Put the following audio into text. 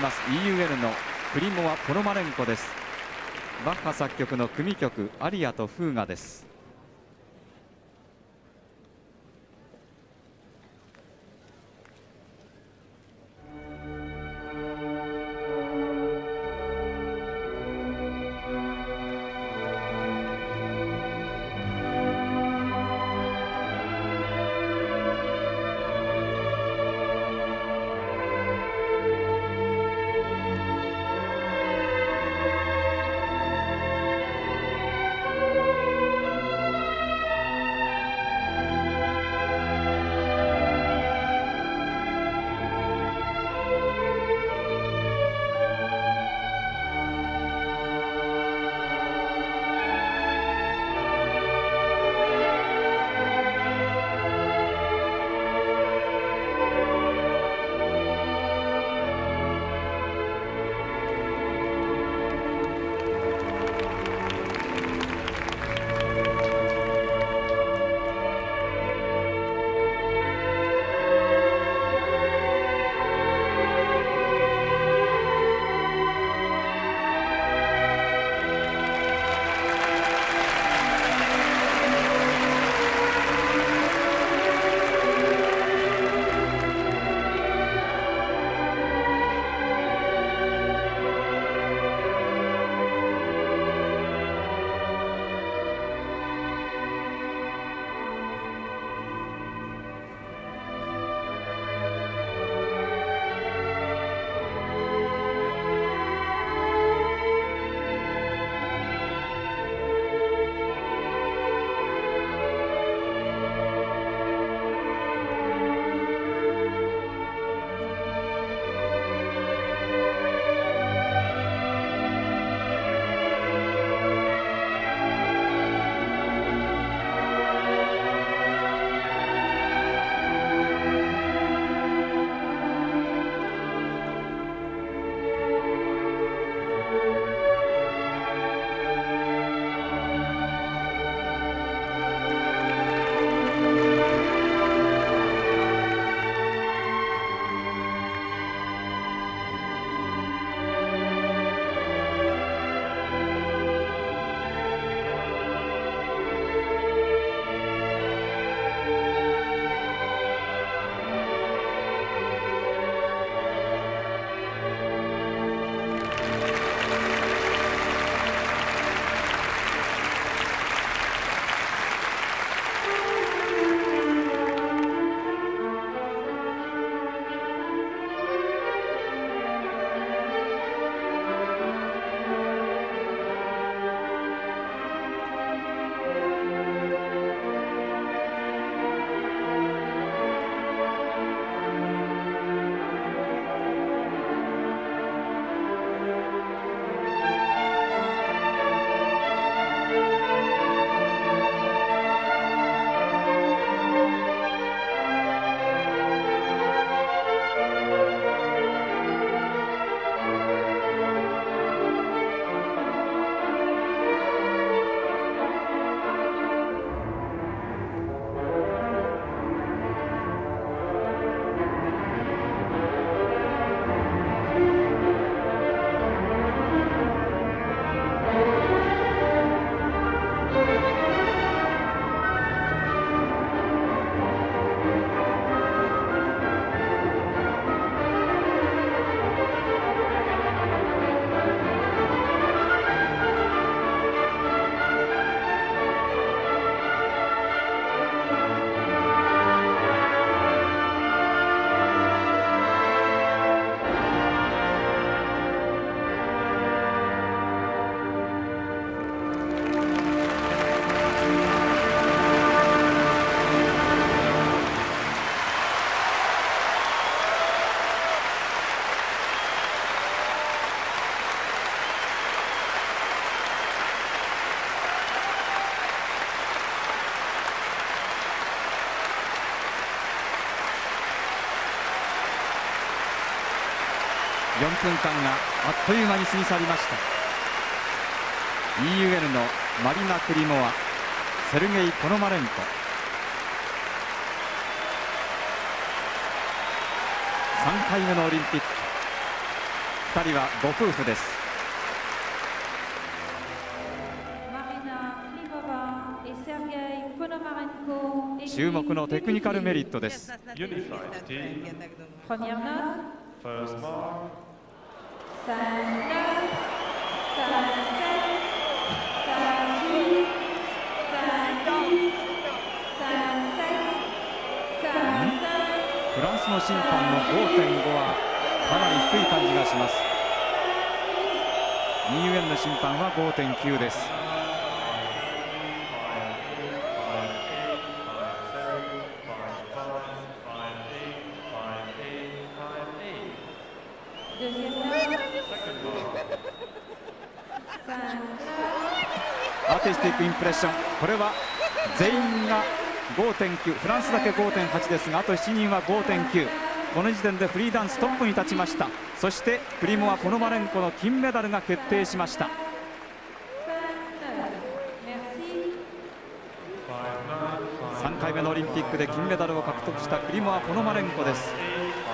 ます EUL のクリモワ・ポノマレンコです。バッハ作曲の組曲アリアとフーガです。4分間があっという間に過ぎ去りました。 EUL のマリナ・クリモワ、セルゲイ・ポノマレンコ。3回目のオリンピック、 2人はご夫婦です。注目のテクニカルメリットです。フランスの審判の 5.5 はかなり低い感じがします。ニーウェンの審判は 5.9 です。アーティスティックインプレッション、これは全員が 5.9、フランスだけ 5.8 ですが、あと7人は 5.9。この時点でフリーダンストップに立ちました。そしてクリモワ・ポノマレンコの金メダルが決定しました。3回目のオリンピックで金メダルを獲得したクリモワ・ポノマレンコです。